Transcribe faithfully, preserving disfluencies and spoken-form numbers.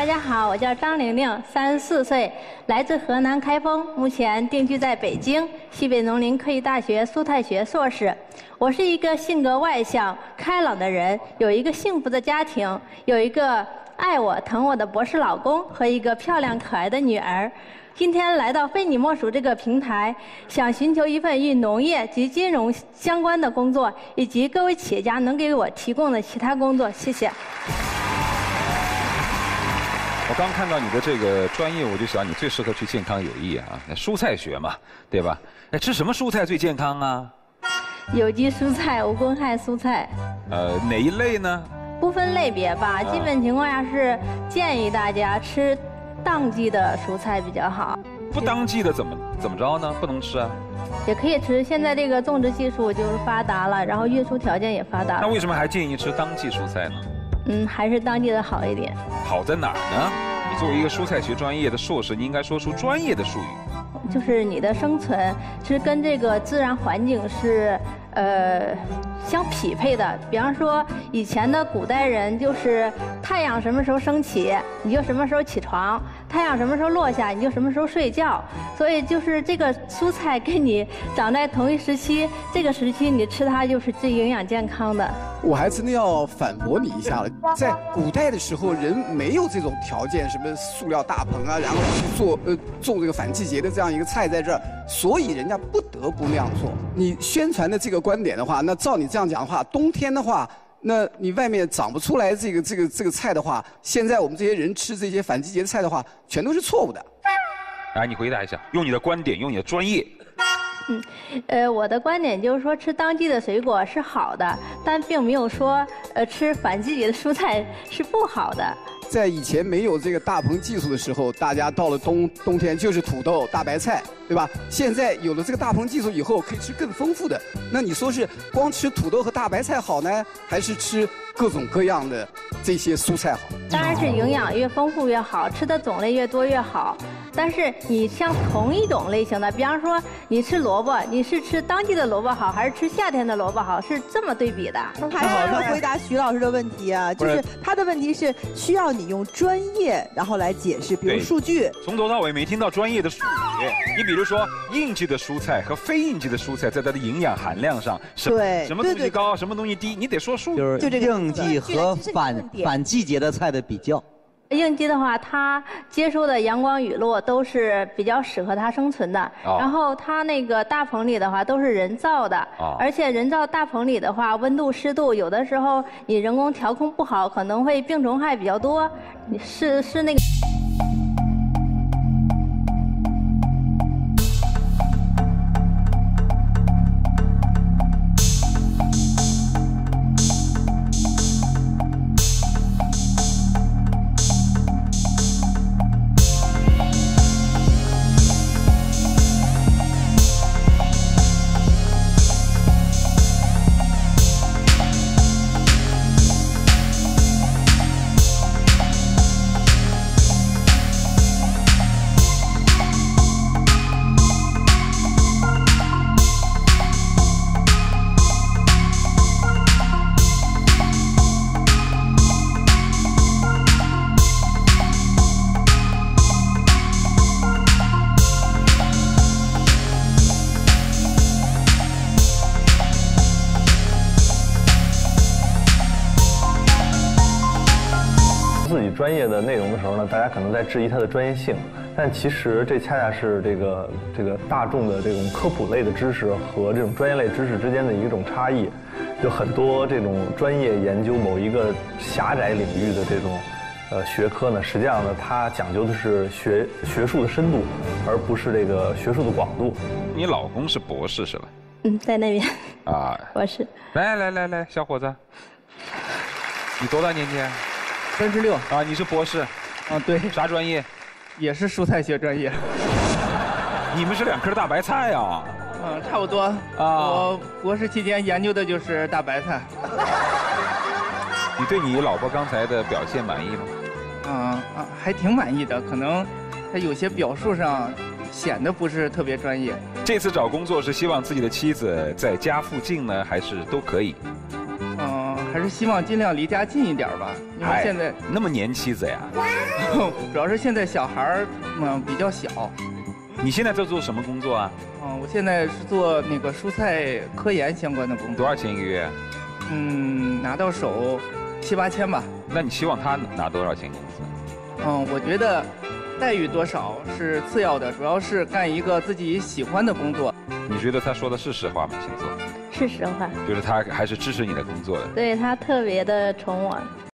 大家好，我叫张玲玲，三十四岁，来自河南开封，目前定居在北京，西北农林科技大学蔬菜学硕士。我是一个性格外向、开朗的人，有一个幸福的家庭，有一个爱我、疼我的博士老公和一个漂亮可爱的女儿。今天来到非你莫属这个平台，想寻求一份与农业及金融相关的工作，以及各位企业家能给我提供的其他工作。谢谢。 我刚看到你的这个专业，我就想你最适合去健康有益啊，蔬菜学嘛，对吧？哎，吃什么蔬菜最健康啊？ 有机蔬菜、无公害蔬菜。 呃，哪一类呢？ 不分类别吧，基本情况下是建议大家吃当季的蔬菜比较好。 不当季的怎么怎么着呢？不能吃啊？ 也可以吃，现在这个种植技术就是发达了，然后运输条件也发达了。 那为什么还建议吃当季蔬菜呢？ 嗯，还是当季的好一点。 好在哪儿呢？你作为一个蔬菜学专业的硕士，你应该说出专业的术语。 就是你的生存是跟这个自然环境是呃相匹配的。比方说，以前的古代人就是太阳什么时候升起，你就什么时候起床；太阳什么时候落下，你就什么时候睡觉。所以就是这个蔬菜跟你长在同一时期，这个时期你吃它就是最营养健康的。 我还真的要反驳你一下了，在古代的时候，人没有这种条件，什么塑料大棚啊，然后去做呃种这个反季节的这样一个菜在这儿，所以人家不得不那样做。你宣传的这个观点的话，那照你这样讲的话，冬天的话，那你外面长不出来这个这个这个菜的话，现在我们这些人吃这些反季节的菜的话，全都是错误的。 来，你回答一下，用你的观点，用你的专业。 嗯，呃，我的观点就是说，吃当季的水果是好的，但并没有说，呃，吃反季节的蔬菜是不好的。 在以前没有这个大棚技术的时候，大家到了冬冬天就是土豆、大白菜，对吧？现在有了这个大棚技术以后，可以吃更丰富的。那你说是光吃土豆和大白菜好呢，还是吃各种各样的这些蔬菜好？ 当然是营养越丰富越好，吃的种类越多越好。但是你像同一种类型的，比方说你吃萝卜，你是吃当季的萝卜好，还是吃夏天的萝卜好？是这么对比的。 还是回答徐老师的问题啊，就是他的问题是需要你用专业然后来解释，比如数据。 从头到尾没听到专业的术语。你比如说应季的蔬菜和非应季的蔬菜，在它的营养含量上，什对什么东西高，什么东西低，你得说数。 就是就这个应季和反反季节的菜的比较。 应季的话，它接收的阳光雨露都是比较适合它生存的。哦、然后它那个大棚里的话都是人造的，哦、而且人造大棚里的话，温度、湿度有的时候你人工调控不好，可能会病虫害比较多。你是是那个。 专业的内容的时候呢，大家可能在质疑它的专业性，但其实这恰恰是这个这个大众的这种科普类的知识和这种专业类知识之间的一种差异。就很多这种专业研究某一个狭窄领域的这种呃学科呢，实际上呢，它讲究的是学学术的深度，而不是这个学术的广度。 你老公是博士是吧？ 嗯，在那边。 啊， 博士。 来来来来，小伙子，你多大年纪啊？ 三十六啊，你是博士， 啊对， 啥专业？ 也是蔬菜学专业。 你们是两颗大白菜呀、啊？ 嗯，差不多啊。我博士期间研究的就是大白菜。 你对你老婆刚才的表现满意吗？ 啊啊，还挺满意的，可能她有些表述上显得不是特别专业。 这次找工作是希望自己的妻子在家附近呢，还是都可以？ 嗯、呃， 还是希望尽量离家近一点吧，因为现在、哎、 那么年妻子呀， 主要是现在小孩儿嗯比较小。 你现在在做什么工作啊？ 嗯，我现在是做那个蔬菜科研相关的工作。 多少钱一个月？ 嗯，拿到手七八千吧。 那你希望他拿多少钱工资？ 嗯，我觉得待遇多少是次要的，主要是干一个自己喜欢的工作。 你觉得他说的是实话吗，星座？ 是实话。 就是他还是支持你的工作的。 对，他特别的宠我。